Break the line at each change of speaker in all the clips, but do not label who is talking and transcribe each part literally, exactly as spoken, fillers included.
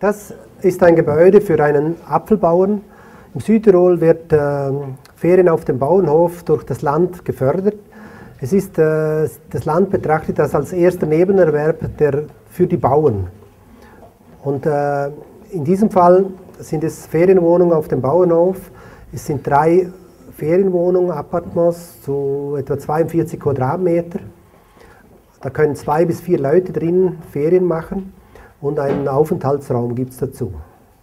Das ist ein Gebäude für einen Apfelbauern. Im Südtirol wird äh, Ferien auf dem Bauernhof durch das Land gefördert. Es ist, äh, das Land betrachtet das als erster Nebenerwerb der, für die Bauern. Und äh, in diesem Fall sind es Ferienwohnungen auf dem Bauernhof. Es sind drei Ferienwohnungen, Appartements, zu etwa zweiundvierzig Quadratmeter. Da können zwei bis vier Leute drin Ferien machen und einen Aufenthaltsraum gibt es dazu.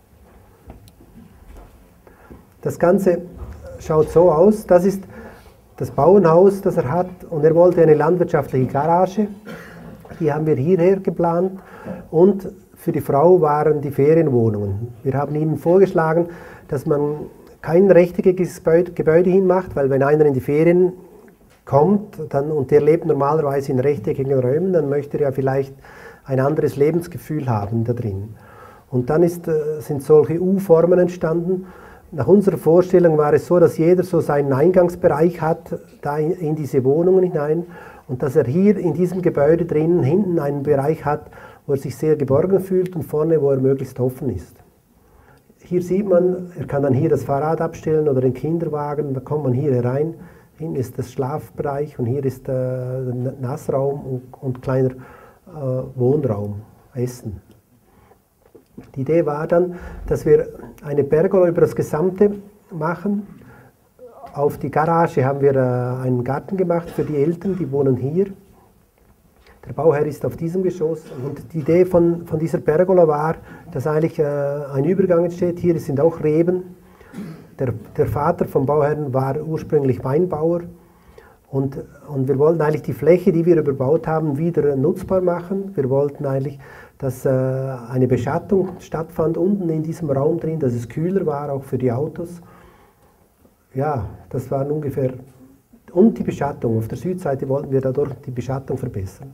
Das Ganze schaut so aus, das ist das Bauernhaus, das er hat, und er wollte eine landwirtschaftliche Garage. Die haben wir hierher geplant und für die Frau waren die Ferienwohnungen. Wir haben ihnen vorgeschlagen, dass man kein rechteckiges Gebäude hinmacht, weil wenn einer in die Ferien kommt dann, und der lebt normalerweise in rechteckigen Räumen, dann möchte er ja vielleicht ein anderes Lebensgefühl haben da drin. Und dann ist, sind solche U-Formen entstanden. Nach unserer Vorstellung war es so, dass jeder so seinen Eingangsbereich hat, da in, in diese Wohnungen hinein, und dass er hier in diesem Gebäude drinnen hinten einen Bereich hat, wo er sich sehr geborgen fühlt, und vorne, wo er möglichst offen ist. Hier sieht man, er kann dann hier das Fahrrad abstellen oder den Kinderwagen, da kommt man hier herein. Hinten ist das Schlafbereich und hier ist der Nassraum und, und kleiner äh, Wohnraum, Essen. Die Idee war dann, dass wir eine Pergola über das Gesamte machen. Auf die Garage haben wir äh, einen Garten gemacht für die Eltern, die wohnen hier. Der Bauherr ist auf diesem Geschoss, und die Idee von, von dieser Pergola war, dass eigentlich äh, ein Übergang entsteht. Hier sind auch Reben. Der, der Vater vom Bauherrn war ursprünglich Weinbauer, und, und wir wollten eigentlich die Fläche, die wir überbaut haben, wieder nutzbar machen. Wir wollten eigentlich, dass äh, eine Beschattung stattfand unten in diesem Raum drin, dass es kühler war, auch für die Autos. Ja, das waren ungefähr, und die Beschattung. Auf der Südseite wollten wir dadurch die Beschattung verbessern.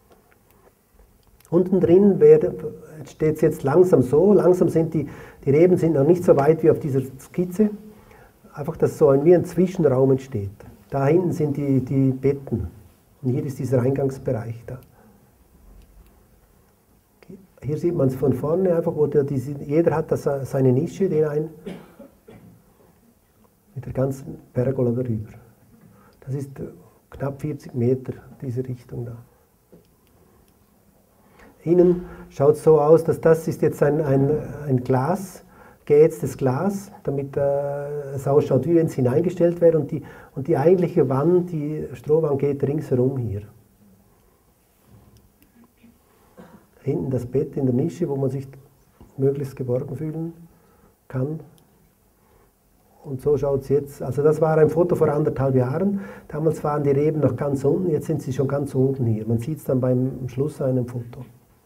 Unten drin steht es jetzt langsam so, langsam sind die, die Reben sind noch nicht so weit wie auf dieser Skizze, einfach, dass so ein, wie ein Zwischenraum entsteht. Da hinten sind die, die Betten und hier ist dieser Eingangsbereich da. Hier sieht man es von vorne einfach, wo der, diese, jeder hat das, seine Nische hinein, mit der ganzen Pergola darüber. Das ist knapp vierzig Meter, diese Richtung da. Innen schaut es so aus, dass das ist jetzt ein, ein, ein Glas, geätztes Glas, damit äh, es ausschaut, wie wenn es hineingestellt wäre, und die, und die eigentliche Wand, die Strohwand, geht ringsherum hier. Hinten das Bett in der Nische, wo man sich möglichst geborgen fühlen kann. Und so schaut es jetzt, also das war ein Foto vor anderthalb Jahren, damals waren die Reben noch ganz unten, jetzt sind sie schon ganz oben hier. Man sieht es dann beim Schluss an einem Foto.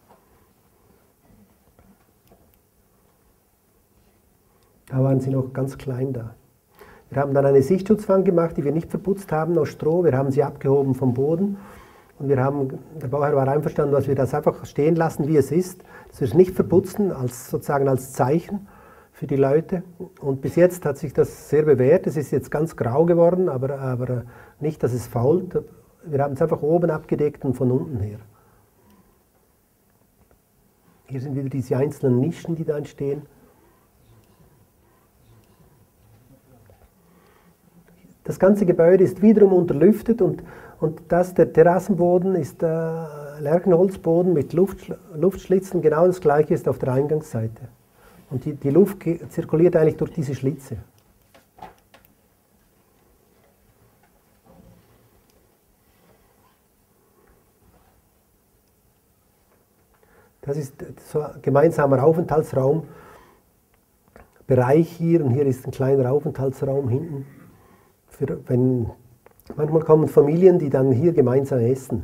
Da waren sie noch ganz klein da. Wir haben dann eine Sichtschutzwand gemacht, die wir nicht verputzt haben aus Stroh. Wir haben sie abgehoben vom Boden. Und wir haben, der Bauherr war einverstanden, dass wir das einfach stehen lassen, wie es ist. Dass wir es nicht verputzen, als, sozusagen als Zeichen für die Leute. Und bis jetzt hat sich das sehr bewährt. Es ist jetzt ganz grau geworden, aber, aber nicht, dass es fault. Wir haben es einfach oben abgedeckt und von unten her. Hier sind wieder diese einzelnen Nischen, die da entstehen. Das ganze Gebäude ist wiederum unterlüftet, und, und das, der Terrassenboden ist äh, Lärchenholzboden mit Luft, Luftschlitzen. Genau das gleiche ist auf der Eingangsseite. Und die, die Luft zirkuliert eigentlich durch diese Schlitze. Das ist so ein gemeinsamer Aufenthaltsraum, Bereich hier, und hier ist ein kleiner Aufenthaltsraum hinten. Für, wenn, manchmal kommen Familien, die dann hier gemeinsam essen.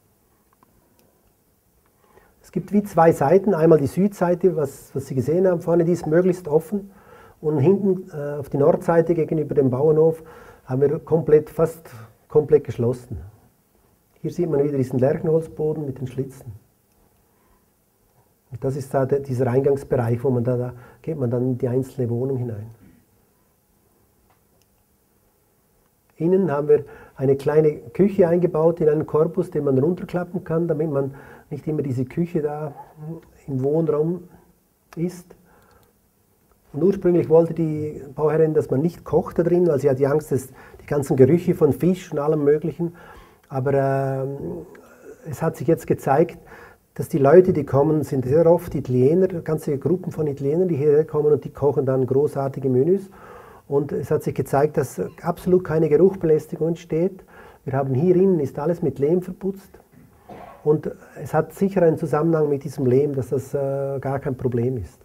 Es gibt wie zwei Seiten, einmal die Südseite, was, was Sie gesehen haben, vorne, die ist möglichst offen, und hinten äh, auf die Nordseite gegenüber dem Bauernhof haben wir komplett, fast komplett geschlossen. Hier sieht man wieder diesen Lärchenholzboden mit den Schlitzen. Und das ist da der, dieser Eingangsbereich, wo man da, da geht man dann in die einzelne Wohnung hinein. Innen haben wir eine kleine Küche eingebaut in einen Korpus, den man runterklappen kann, damit man nicht immer diese Küche da im Wohnraum ist. Und ursprünglich wollte die Bauherrin, dass man nicht kocht da drin, weil sie hat die Angst, dass die ganzen Gerüche von Fisch und allem Möglichen. Aber äh, es hat sich jetzt gezeigt, dass die Leute, die kommen, sind sehr oft Italiener, ganze Gruppen von Italienern, die hierher kommen und die kochen dann großartige Menüs. Und es hat sich gezeigt, dass absolut keine Geruchsbelästigung entsteht. Wir haben hier innen, ist alles mit Lehm verputzt. Und es hat sicher einen Zusammenhang mit diesem Lehm, dass das äh, gar kein Problem ist.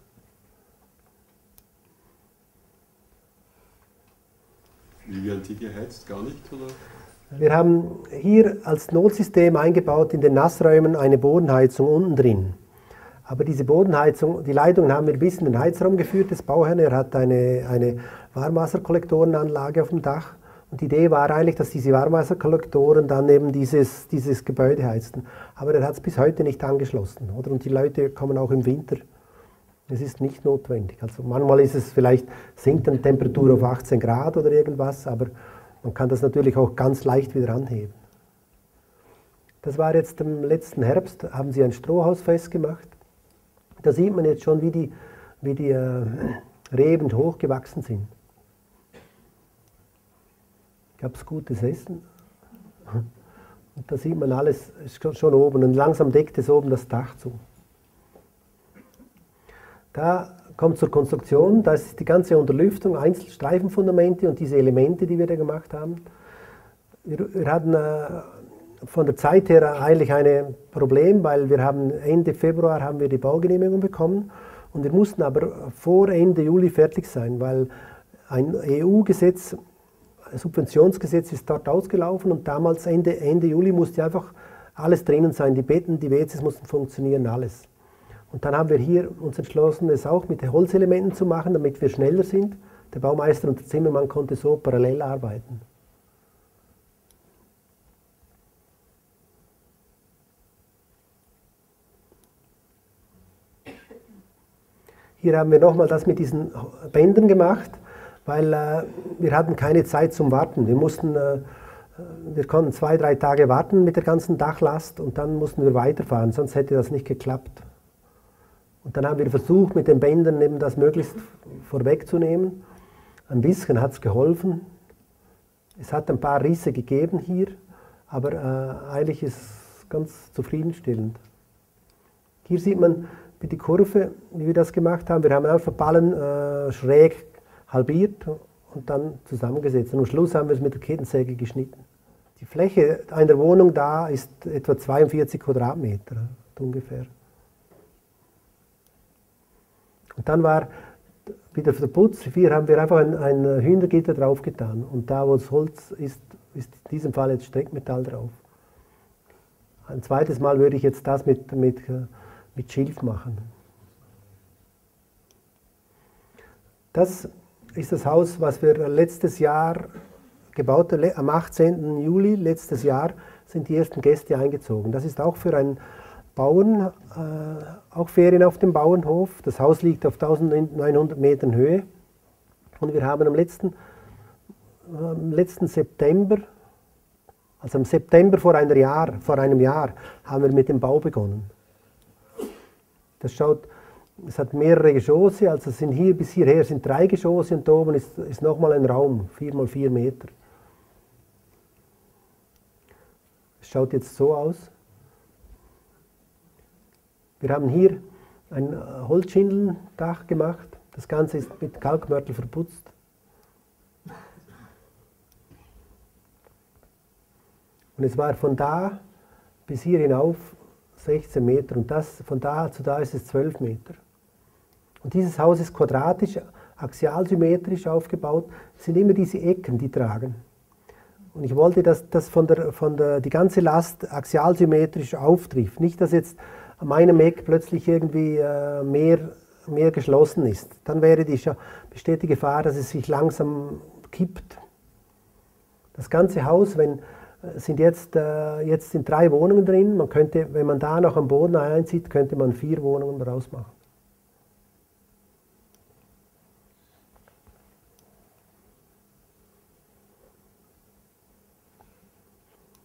Wie werden die geheizt? Gar nicht, oder?
Wir haben hier als Notsystem eingebaut in den Nassräumen eine Bodenheizung unten drin. Aber diese Bodenheizung, die Leitungen haben wir bis in den Heizraum geführt des Bauherrn. Er hat eine, eine Warmwasserkollektorenanlage auf dem Dach. Und die Idee war eigentlich, dass diese Warmwasserkollektoren dann eben dieses, dieses Gebäude heizten. Aber er hat es bis heute nicht angeschlossen. Oder? Und die Leute kommen auch im Winter. Es ist nicht notwendig. Also manchmal ist es vielleicht, sinkt die Temperatur auf achtzehn Grad oder irgendwas, aber man kann das natürlich auch ganz leicht wieder anheben. Das war jetzt im letzten Herbst, haben sie ein Strohhaus festgemacht. Da sieht man jetzt schon, wie die, wie die äh, Reben hochgewachsen sind. Gab es gutes Essen. Und da sieht man alles, ist schon oben und langsam deckt es oben das Dach zu. Da kommt zur Konstruktion, da ist die ganze Unterlüftung, Einzelstreifenfundamente und diese Elemente, die wir da gemacht haben. Wir, wir hatten äh, von der Zeit her eigentlich ein Problem, weil wir haben Ende Februar haben wir die Baugenehmigung bekommen und wir mussten aber vor Ende Juli fertig sein, weil ein E U-Gesetz, ein Subventionsgesetz ist dort ausgelaufen und damals Ende, Ende Juli musste einfach alles drinnen sein, die Betten, die W Cs mussten funktionieren, alles. Und dann haben wir hier uns entschlossen, es auch mit Holzelementen zu machen, damit wir schneller sind. Der Baumeister und der Zimmermann konnten so parallel arbeiten. Hier haben wir nochmal das mit diesen Bändern gemacht, weil äh, wir hatten keine Zeit zum Warten. Wir mussten, äh, wir konnten zwei, drei Tage warten mit der ganzen Dachlast und dann mussten wir weiterfahren, sonst hätte das nicht geklappt. Und dann haben wir versucht, mit den Bändern eben das möglichst vorwegzunehmen. Ein bisschen hat es geholfen. Es hat ein paar Risse gegeben hier, aber äh, eigentlich ist es ganz zufriedenstellend. Hier sieht man die Kurve, wie wir das gemacht haben. Wir haben einfach Ballen äh, schräg halbiert und dann zusammengesetzt. Und am Schluss haben wir es mit der Kettensäge geschnitten. Die Fläche einer Wohnung da ist etwa zweiundvierzig Quadratmeter ungefähr. Und dann war wieder für den Putz, hier haben wir einfach ein, ein Hühnergitter drauf getan. Und da, wo das Holz ist, ist in diesem Fall jetzt Streckmetall drauf. Ein zweites Mal würde ich jetzt das mit, mit, mit Schilf machen. Das ist das Haus, was wir letztes Jahr gebaut haben. Am achtzehnten Juli letztes Jahr sind die ersten Gäste eingezogen. Das ist auch für einen Bauern, äh, auch Ferien auf dem Bauernhof. Das Haus liegt auf eintausendneunhundert Metern Höhe. Und wir haben am letzten, äh, letzten September, also im September vor, einer Jahr, vor einem Jahr, haben wir mit dem Bau begonnen. Das schaut, es hat mehrere Geschosse, also sind hier bis hierher sind drei Geschosse und da oben ist, ist nochmal ein Raum, vier mal vier Meter. Es schaut jetzt so aus. Wir haben hier ein Holzschindeldach gemacht. Das Ganze ist mit Kalkmörtel verputzt. Und es war von da bis hier hinauf sechzehn Meter und das, von da zu da ist es zwölf Meter. Und dieses Haus ist quadratisch, axialsymmetrisch aufgebaut. Es sind immer diese Ecken, die tragen. Und ich wollte, dass das von der, von der, die ganze Last axialsymmetrisch auftrifft. Nicht, dass jetzt an meinem Eck plötzlich irgendwie äh, mehr, mehr geschlossen ist. Dann wäre die, besteht die Gefahr, dass es sich langsam kippt. Das ganze Haus, wenn, sind jetzt, äh, jetzt sind drei Wohnungen drin. Man könnte, wenn man da noch am Boden einzieht, könnte man vier Wohnungen daraus machen.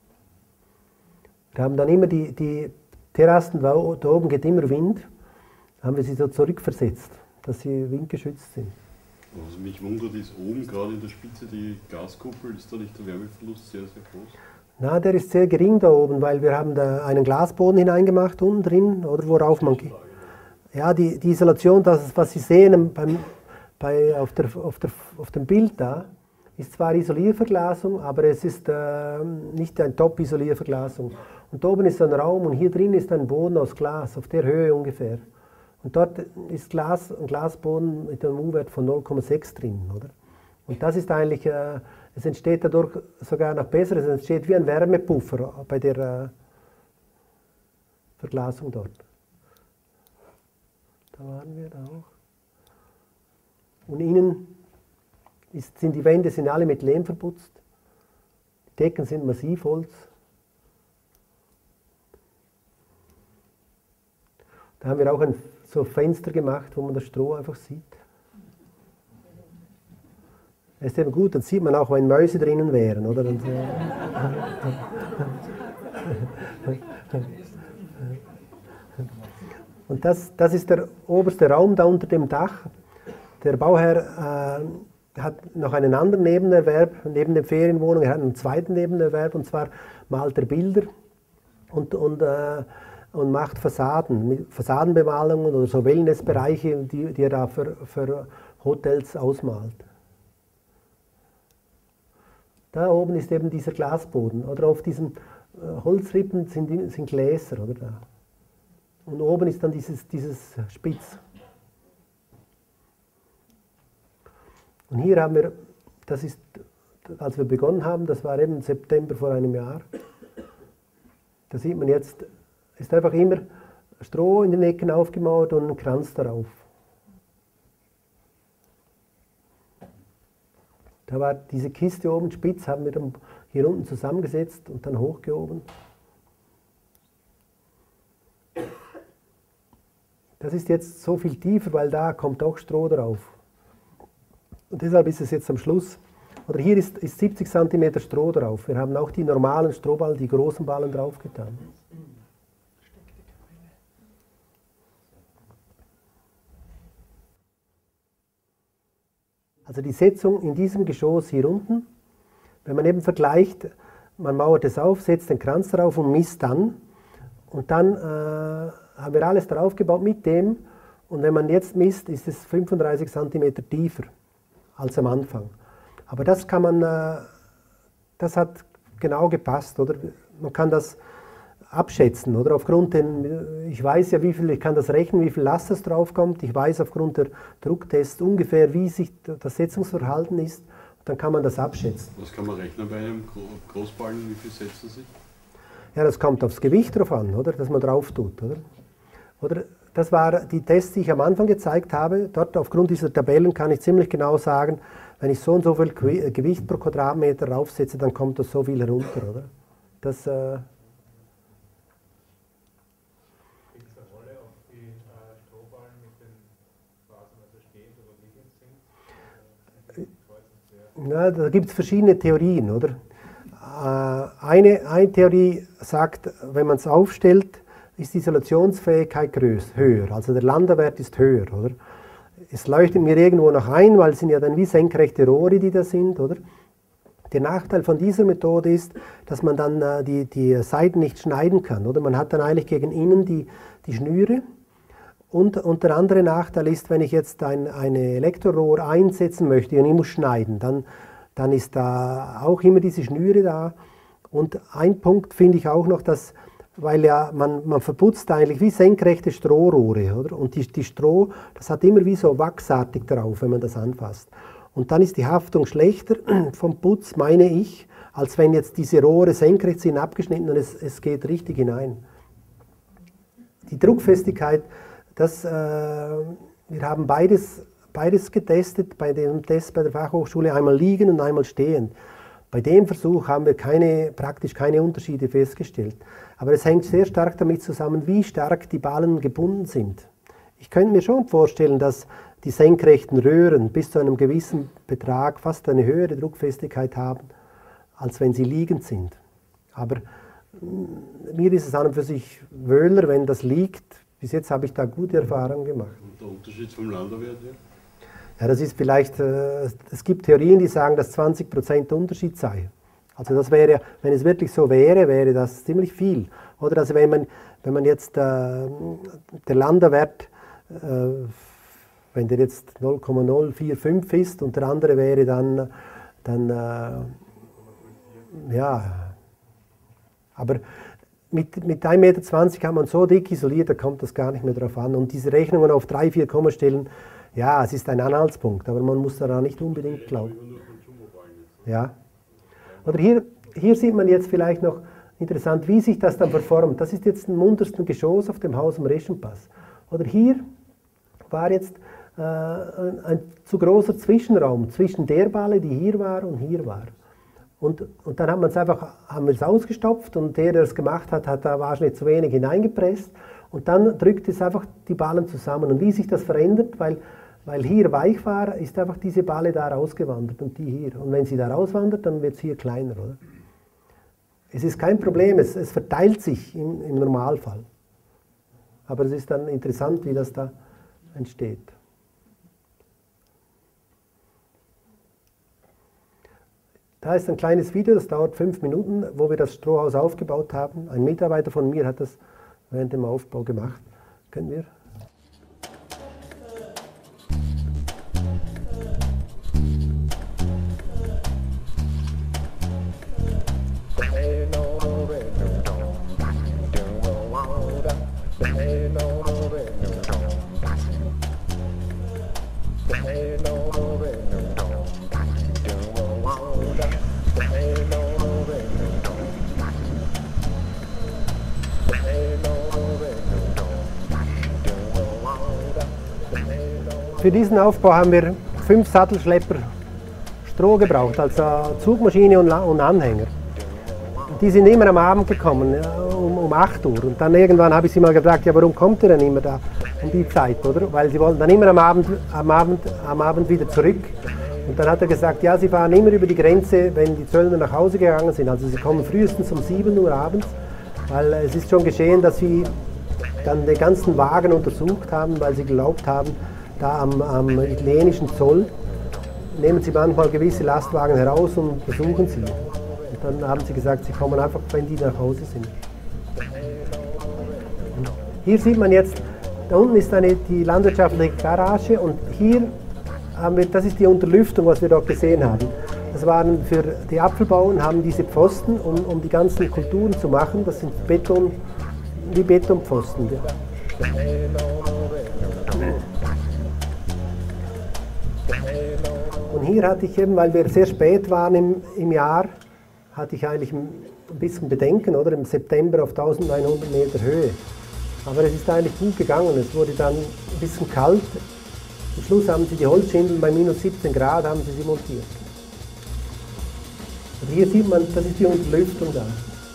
Wir haben dann immer die, die Terrassen, da oben geht immer Wind. haben wir sie so zurückversetzt, dass sie windgeschützt sind.
Was mich wundert, ist oben gerade in der Spitze die Glaskuppel, ist da nicht der Wärmeverlust sehr, sehr groß?
Na, der ist sehr gering da oben, weil wir haben da einen Glasboden hineingemacht unten drin, oder worauf man... Ja, die, die Isolation, das, was Sie sehen beim, bei, auf, der, auf, der, auf dem Bild da, ist zwar Isolierverglasung, aber es ist äh, nicht eine Top-Isolierverglasung. Und da oben ist ein Raum und hier drin ist ein Boden aus Glas, auf der Höhe ungefähr. Und dort ist Glas, ein Glasboden mit einem U-Wert von null Komma sechs drin, oder? Und das ist eigentlich, äh, es entsteht dadurch sogar noch besser, es entsteht wie ein Wärmepuffer bei der äh, Verglasung dort. Da waren wir auch. Und innen ist, sind die Wände sind alle mit Lehm verputzt. Die Decken sind Massivholz. Da haben wir auch ein so Fenster gemacht, wo man das Stroh einfach sieht. Das ist eben gut, dann sieht man auch, wenn Mäuse drinnen wären, oder? Und, äh, Und das, das ist der oberste Raum da unter dem Dach. Der Bauherr äh, hat noch einen anderen Nebenerwerb, neben der Ferienwohnung, er hat einen zweiten Nebenerwerb, und zwar malt er Bilder und, und, äh, und macht Fassaden, Fassadenbemalungen oder so Wellnessbereiche, die, die er da für, für Hotels ausmalt. Da oben ist eben dieser Glasboden, oder auf diesen äh, Holzrippen sind, sind Gläser, oder da. Und oben ist dann dieses, dieses Spitz. Und hier haben wir, das ist, als wir begonnen haben, das war eben im September vor einem Jahr. Da sieht man jetzt, ist einfach immer Stroh in den Ecken aufgemauert und ein Kranz darauf. Da war diese Kiste oben spitz, haben wir dann hier unten zusammengesetzt und dann hochgehoben. Das ist jetzt so viel tiefer, weil da kommt auch Stroh drauf. Und deshalb ist es jetzt am Schluss, oder hier ist, ist siebzig Zentimeter Stroh drauf. Wir haben auch die normalen Strohballen, die großen Ballen draufgetan. Also die Setzung in diesem Geschoss hier unten, wenn man eben vergleicht, man mauert es auf, setzt den Kranz drauf und misst dann. Und dann äh, haben wir alles drauf gebaut mit dem. Und wenn man jetzt misst, ist es fünfunddreißig Zentimeter tiefer als am Anfang. Aber das kann man, äh, das hat genau gepasst, oder? Man kann das abschätzen, oder? Aufgrund den, ich weiß ja, wie viel, ich kann das rechnen, wie viel Last es draufkommt. Ich weiß aufgrund der Drucktests ungefähr, wie sich das Setzungsverhalten ist. Dann kann man das abschätzen.
Was kann man rechnen bei einem Großballen? Wie viel setzen Sie?
Ja, das kommt aufs Gewicht drauf an, oder? Das man drauf tut, oder? Oder das waren die Tests, die ich am Anfang gezeigt habe. Dort aufgrund dieser Tabellen kann ich ziemlich genau sagen, wenn ich so und so viel Gewicht pro Quadratmeter raufsetze, dann kommt das so viel herunter, oder? Das, äh
Spielt es eine Rolle, ob die äh, Strohballen mit den Phasen also stehend oder liegend sind?
Na, da gibt es verschiedene Theorien, oder? Äh, eine, eine Theorie sagt, wenn man es aufstellt, ist die Isolationsfähigkeit größer, höher, also der Lambda-Wert ist höher, oder? Es leuchtet mir irgendwo noch ein, weil es sind ja dann wie senkrechte Rohre, die da sind, oder? Der Nachteil von dieser Methode ist, dass man dann äh, die, die Seiten nicht schneiden kann, oder? Man hat dann eigentlich gegen innen die, die Schnüre. Und, und der andere Nachteil ist, wenn ich jetzt ein eine Elektrorohr einsetzen möchte und ich muss schneiden, dann, dann ist da auch immer diese Schnüre da. Und ein Punkt finde ich auch noch, dass, weil ja man, man verputzt eigentlich wie senkrechte Strohrohre, oder? Und die, die Stroh, das hat immer wie so wachsartig drauf, wenn man das anfasst. Und dann ist die Haftung schlechter vom Putz, meine ich, als wenn jetzt diese Rohre senkrecht sind, abgeschnitten und es, es geht richtig hinein. Die Druckfestigkeit, das, äh, wir haben beides, beides getestet bei dem Test bei der Fachhochschule, einmal liegend und einmal stehend. Bei dem Versuch haben wir keine, praktisch keine Unterschiede festgestellt. Aber es hängt sehr stark damit zusammen, wie stark die Ballen gebunden sind. Ich könnte mir schon vorstellen, dass die senkrechten Röhren bis zu einem gewissen Betrag fast eine höhere Druckfestigkeit haben, als wenn sie liegend sind. Aber mir ist es an und für sich wöhler, wenn das liegt, bis jetzt habe ich da gute Erfahrungen gemacht.
Und der Unterschied vom Landwirt her?
Ja, das ist vielleicht, äh, es gibt Theorien, die sagen, dass zwanzig Prozent Unterschied sei. Also das wäre, wenn es wirklich so wäre, wäre das ziemlich viel. Oder also wenn man, wenn man jetzt, äh, der Landwert, äh, wenn der jetzt null Komma null vier fünf ist und der andere wäre dann, dann äh, ja, aber mit, mit ein Meter zwanzig kann man so dick isoliert, da kommt das gar nicht mehr drauf an. Und diese Rechnungen auf drei, vier Kommastellen, ja, es ist ein Anhaltspunkt, aber man muss daran nicht unbedingt glauben. Ja. Oder hier, hier sieht man jetzt vielleicht noch interessant, wie sich das dann verformt. Das ist jetzt im untersten Geschoss auf dem Haus am Reschenpass. Oder hier war jetzt äh, ein, ein zu großer Zwischenraum zwischen der Balle, die hier war, und hier war. Und, und dann haben wir es einfach haben wir es ausgestopft und der, der es gemacht hat, hat da wahrscheinlich zu wenig hineingepresst. Und dann drückt es einfach die Ballen zusammen. Und wie sich das verändert, weil, weil hier weich war, ist einfach diese Balle da rausgewandert und die hier. Und wenn sie da rauswandert, dann wird es hier kleiner, oder? Es ist kein Problem, es, es verteilt sich im, im Normalfall. Aber es ist dann interessant, wie das da entsteht. Da ist ein kleines Video, das dauert fünf Minuten, wo wir das Strohhaus aufgebaut haben. Ein Mitarbeiter von mir hat das während dem Aufbau gemacht. Können wir? Für diesen Aufbau haben wir fünf Sattelschlepper Stroh gebraucht, also Zugmaschine und, und Anhänger. Die sind immer am Abend gekommen, um, um acht Uhr. Und dann irgendwann habe ich sie mal gefragt, ja, warum kommt ihr denn immer da um die Zeit, oder? Weil sie wollten dann immer am Abend, am, Abend, am Abend wieder zurück. Und dann hat er gesagt, ja, sie fahren immer über die Grenze, wenn die Zöllner nach Hause gegangen sind. Also sie kommen frühestens um sieben Uhr abends, weil es ist schon geschehen, dass sie dann den ganzen Wagen untersucht haben, weil sie geglaubt haben, da am, am italienischen Zoll nehmen sie manchmal gewisse Lastwagen heraus und besuchen sie. Und dann haben sie gesagt, sie kommen einfach, wenn die nach Hause sind. Und hier sieht man jetzt, da unten ist eine, die landwirtschaftliche Garage und hier haben wir, das ist die Unterlüftung, was wir dort gesehen haben. Das waren für die Apfelbauern, haben diese Pfosten, um, um die ganzen Kulturen zu machen. Das sind Beton, wie Betonpfosten. Ja. Und hier hatte ich eben, weil wir sehr spät waren im, im Jahr, hatte ich eigentlich ein bisschen Bedenken, oder? Im September auf neunzehnhundert Meter Höhe. Aber es ist eigentlich gut gegangen. Es wurde dann ein bisschen kalt. Am Schluss haben sie die Holzschindeln bei minus siebzehn Grad haben sie, sie montiert. Und hier sieht man, das ist die Unterlüftung da.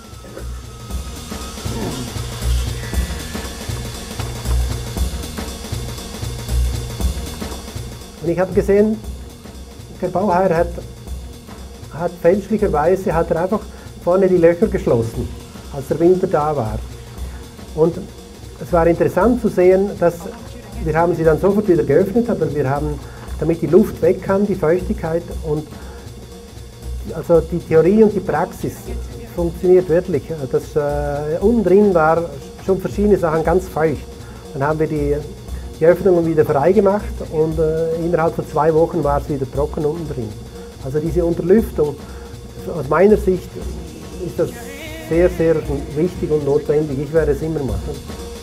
Und ich habe gesehen, der Bauherr hat, hat fälschlicherweise hat er einfach vorne die Löcher geschlossen, als der Winter da war. Und es war interessant zu sehen, dass wir haben sie dann sofort wieder geöffnet, aber wir haben, damit die Luft weg kann, die Feuchtigkeit, und also die Theorie und die Praxis funktioniert wirklich. Das, äh, unten drin war schon verschiedene Sachen ganz feucht. Dann haben wir die die Öffnungen wieder frei gemacht und äh, innerhalb von zwei Wochen war es wieder trocken unten drin. Also diese Unterlüftung, aus meiner Sicht ist das sehr, sehr wichtig und notwendig. Ich werde es immer machen.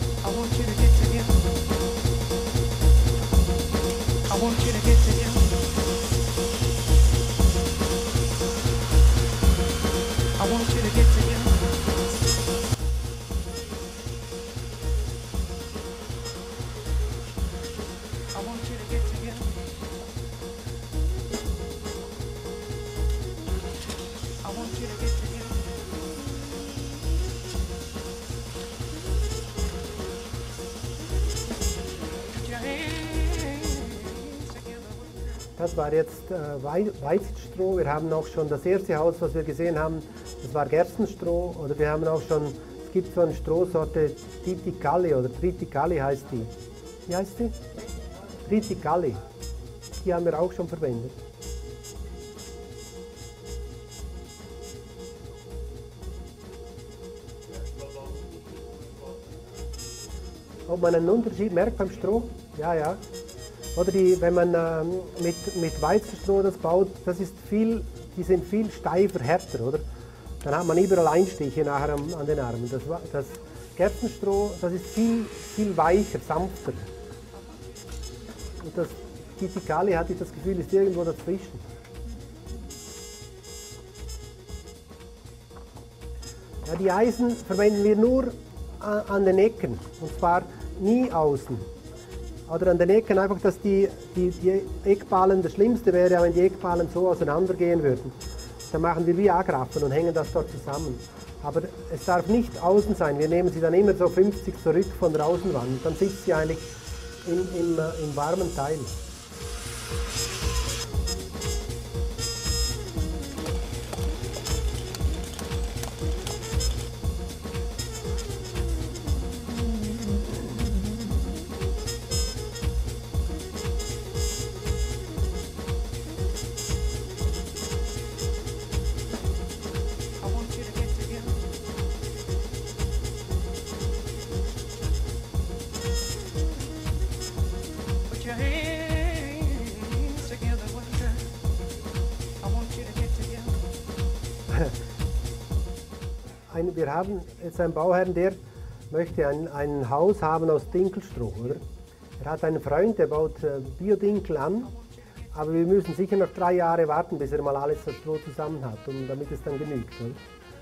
Das war jetzt äh, Weizenstroh. Wir haben auch schon das erste Haus, was wir gesehen haben, das war Gerstenstroh. Oder wir haben auch schon es gibt so eine Strohsorte Triticale oder Triticale heißt die. Wie heißt die? Triticale. Die haben wir auch schon verwendet. Ob man einen Unterschied merkt beim Stroh? Ja, ja. Oder die, wenn man ähm, mit, mit Weizenstroh das baut, das ist viel, die sind viel steifer, härter, oder? Dann hat man überall Einstiche nachher an, an den Armen. Das, das Gerstenstroh, das ist viel, viel weicher, sanfter. Und das Triticale, hatte ich das Gefühl, ist irgendwo dazwischen. Ja, die Eisen verwenden wir nur an, an den Ecken, und zwar nie außen. Oder an den Ecken einfach, dass die, die, die Eckballen, das Schlimmste wäre, wenn die Eckballen so auseinandergehen würden. Dann machen wir wie Agraffen und hängen das dort zusammen. Aber es darf nicht außen sein. Wir nehmen sie dann immer so fünfzig zurück von der Außenwand. Dann sitzt sie eigentlich im, im, im warmen Teil. Ein, wir haben jetzt einen Bauherrn, der möchte ein, ein Haus haben aus Dinkelstroh, oder? Er hat einen Freund, der baut äh, Biodinkel an, aber wir müssen sicher noch drei Jahre warten, bis er mal alles das Stroh zusammen hat, um, damit es dann genügt, oder?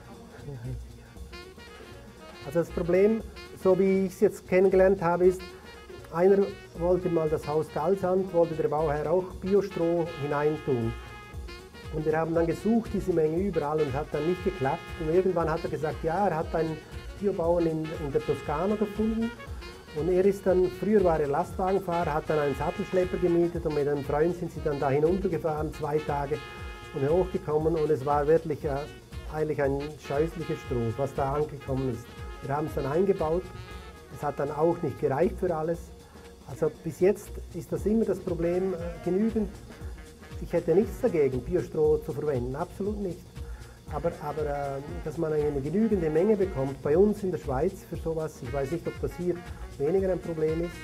Also das Problem, so wie ich es jetzt kennengelernt habe, ist, einer wollte mal das Haus Dalsand, wollte der Bauherr auch Biostroh hineintun. Und wir haben dann gesucht, diese Menge überall, und es hat dann nicht geklappt. Und irgendwann hat er gesagt, ja, er hat einen Biobauern in, in der Toskana gefunden. Und er ist dann, früher war er Lastwagenfahrer, hat dann einen Sattelschlepper gemietet, und mit einem Freund sind sie dann da hinuntergefahren, zwei Tage, und hochgekommen. Und es war wirklich äh, eigentlich ein scheußliches Stroh, was da angekommen ist. Wir haben es dann eingebaut. Es hat dann auch nicht gereicht für alles. Also bis jetzt ist das immer das Problem, äh, genügend. Ich hätte nichts dagegen, Biostroh zu verwenden, absolut nicht. Aber, aber äh, dass man eine genügende Menge bekommt, bei uns in der Schweiz für sowas, ich weiß nicht, ob das hier weniger ein Problem ist.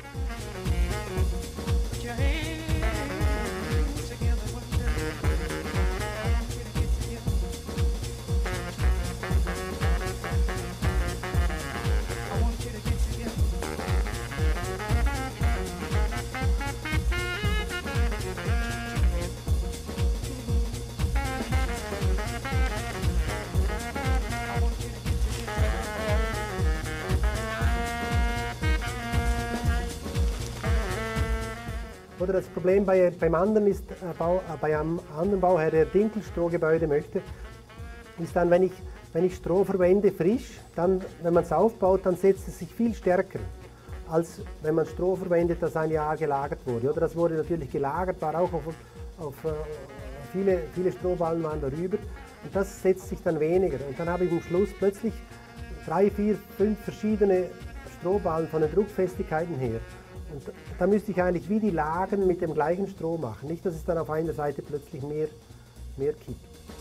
Oder das Problem bei, beim anderen ist, äh, Bau, äh, bei einem anderen Bauherr, der Dinkelstrohgebäude möchte, ist dann, wenn ich, wenn ich Stroh verwende, frisch, dann, wenn man es aufbaut, dann setzt es sich viel stärker, als wenn man Stroh verwendet, das ein Jahr gelagert wurde. Oder das wurde natürlich gelagert, war auch auf, auf äh, viele, viele Strohballen waren darüber, und das setzt sich dann weniger. Und dann habe ich am Schluss plötzlich drei, vier, fünf verschiedene Strohballen von den Druckfestigkeiten her. Und da müsste ich eigentlich wie die Lagen mit dem gleichen Stroh machen, nicht, dass es dann auf einer Seite plötzlich mehr, mehr kippt.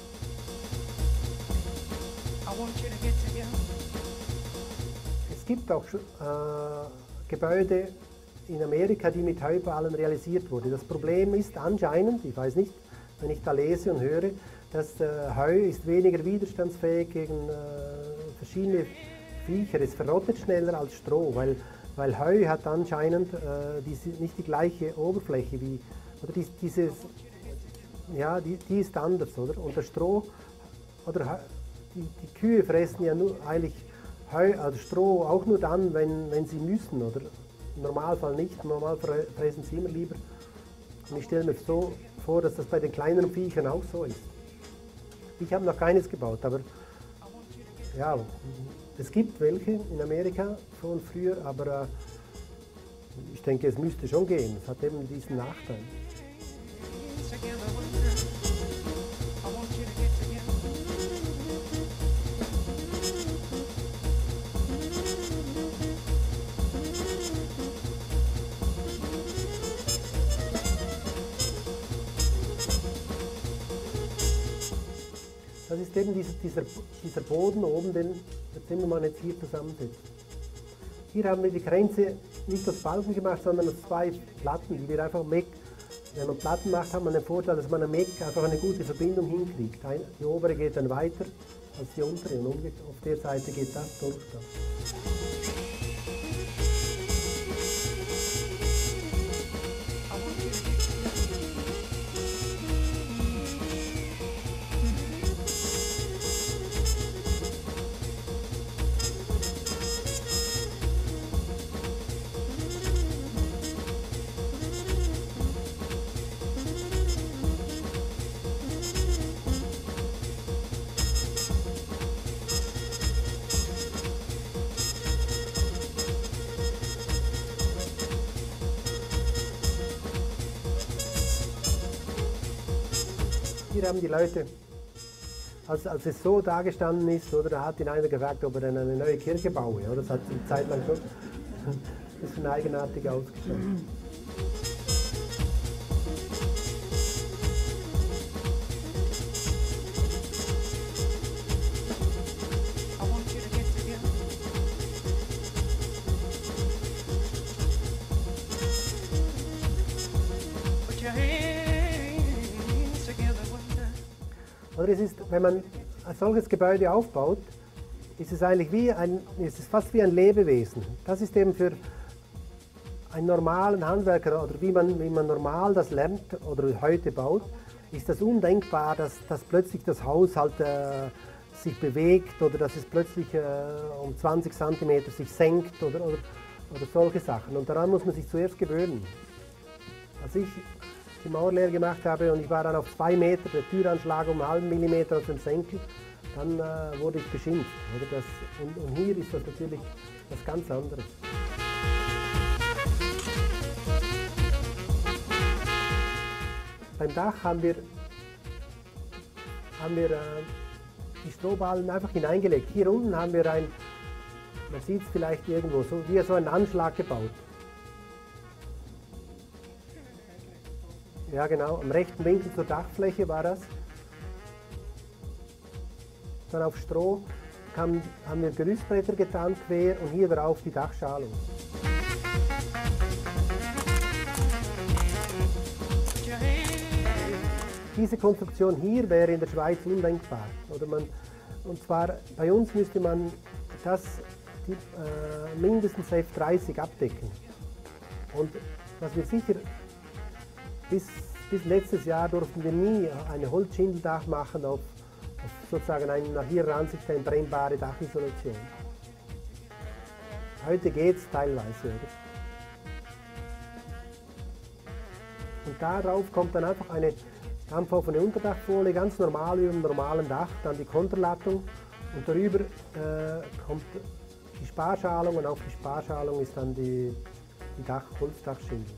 Es gibt auch äh, Gebäude in Amerika, die mit Heuballen realisiert wurden. Das Problem ist anscheinend, ich weiß nicht, wenn ich da lese und höre, dass äh, Heu ist weniger widerstandsfähig gegen äh, verschiedene Viecher. Es verrottet schneller als Stroh, weil Weil Heu hat anscheinend äh, diese, nicht die gleiche Oberfläche wie, oder dies, dieses, ja, die, die ist anders, oder? Und das Stroh, oder die, die Kühe fressen ja nur eigentlich Heu, also Stroh auch nur dann, wenn, wenn sie müssen, oder? Im Normalfall nicht, im Normalfall fressen sie immer lieber. Und ich stelle mir so vor, dass das bei den kleineren Viechern auch so ist. Ich habe noch keines gebaut, aber ja, es gibt welche in Amerika von früher, aber äh, ich denke, es müsste schon gehen. Es hat eben diesen Nachteil. ist eben dieser, dieser, dieser Boden oben, den der Zimmermann jetzt hier zusammensetzt. Hier haben wir die Grenze nicht aus Balken gemacht, sondern aus zwei Platten, die wir einfach Meck. Wenn man Platten macht, hat man den Vorteil, dass man am Meck einfach eine gute Verbindung hinkriegt. Die obere geht dann weiter als die untere und auf der Seite geht das durch. Hier haben die Leute, als, als es so dagestanden ist, oder, da hat ihn einer gefragt, ob er dann eine neue Kirche baue. Oder? Das hat eine Zeit lang schon ein bisschen eigenartig ausgeschaut. Oder es ist, wenn man ein solches Gebäude aufbaut, ist es eigentlich wie ein, ist es fast wie ein Lebewesen. Das ist eben für einen normalen Handwerker oder wie man, wie man normal das lernt oder heute baut, ist das undenkbar, dass, dass plötzlich das Haus halt äh, sich bewegt oder dass es plötzlich äh, um zwanzig Zentimeter sich senkt oder, oder, oder solche Sachen. Und daran muss man sich zuerst gewöhnen. Als ich die Mauerlehre gemacht habe und ich war dann auf zwei Meter, der Türanschlag um einen halben Millimeter aus dem Senkel, dann äh, wurde ich beschimpft. Oder das, und, und hier ist das natürlich was ganz anderes. Beim Dach haben wir, haben wir äh, die Strohballen einfach hineingelegt. Hier unten haben wir ein, man sieht es vielleicht irgendwo, so, wie so einen Anschlag gebaut. Ja genau, am rechten Winkel zur Dachfläche war das. Dann auf Stroh kam, haben wir Gerüstbretter getan quer und hier drauf die Dachschalung. Diese Konstruktion hier wäre in der Schweiz undenkbar. Oder man, und zwar bei uns müsste man das die, äh, mindestens F dreißig abdecken. Und was wir sicher Bis, bis letztes Jahr durften wir nie ein Holzschindeldach machen auf, auf sozusagen eine nach ihrer Ansicht eine brennbare Dachisolation. Heute geht es teilweise. Oder? Und darauf kommt dann einfach eine dampfoffene Unterdachfolie, ganz normal über dem normalen Dach, dann die Konterlattung und darüber äh, kommt die Sparschalung und auf die Sparschalung ist dann die, die Dach, Holzdachschindel.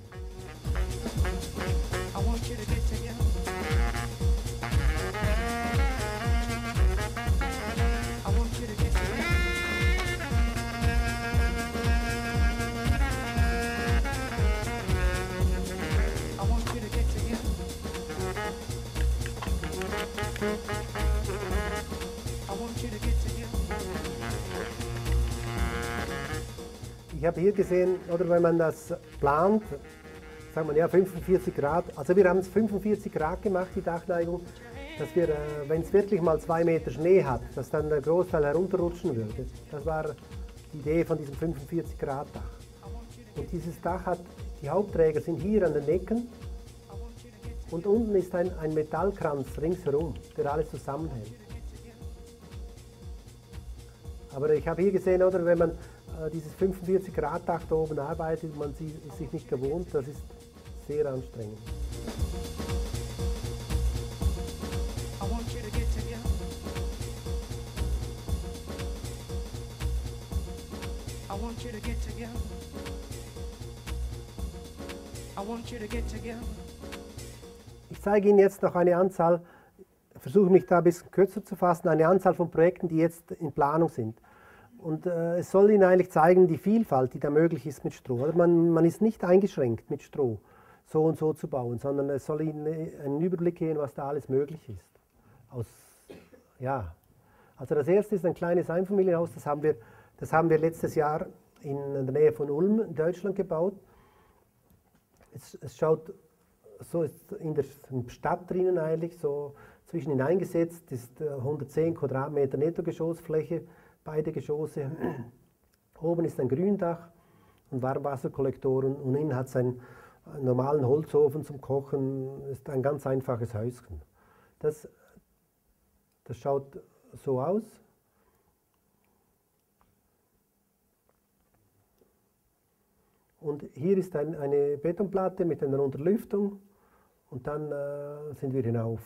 I want you to get together. I want you to get together. I want you to get together. I want you to get together. Ich habe hier gesehen, oder wenn man das plant, sagt man ja fünfundvierzig Grad, also wir haben es fünfundvierzig Grad gemacht, die Dachneigung, dass wir, äh, wenn es wirklich mal zwei Meter Schnee hat, dass dann der Großteil herunterrutschen würde. Das war die Idee von diesem fünfundvierzig Grad Dach. Und dieses Dach hat, die Hauptträger sind hier an den Ecken und unten ist ein, ein Metallkranz ringsherum, der alles zusammenhält. Aber ich habe hier gesehen, oder wenn man äh, dieses fünfundvierzig Grad Dach da oben arbeitet, man sie, ist sich nicht gewohnt, das ist sehr anstrengend. I want you to get together. I want you to get together. I want you to get together. Ich zeige Ihnen jetzt noch eine Anzahl, versuche mich da ein bisschen kürzer zu fassen, eine Anzahl von Projekten, die jetzt in Planung sind. Und äh, es soll Ihnen eigentlich zeigen, die Vielfalt, die da möglich ist mit Stroh. Man, man ist nicht eingeschränkt mit Stroh, so und so zu bauen, sondern es soll Ihnen einen Überblick geben, was da alles möglich ist. Aus Ja, also das erste ist ein kleines Einfamilienhaus, das haben wir, das haben wir letztes Jahr in der Nähe von Ulm in Deutschland gebaut. Es, es schaut so ist in der Stadt drinnen eigentlich, so zwischen hineingesetzt, ist hundertzehn Quadratmeter Nettogeschossfläche, beide Geschosse. Oben ist ein Gründach und Warmwasserkollektoren und innen hat es einen, einen normalen Holzofen zum Kochen, ist ein ganz einfaches Häuschen. Das, das schaut so aus. Und hier ist ein, eine Betonplatte mit einer Unterlüftung und dann äh, sind wir hinauf.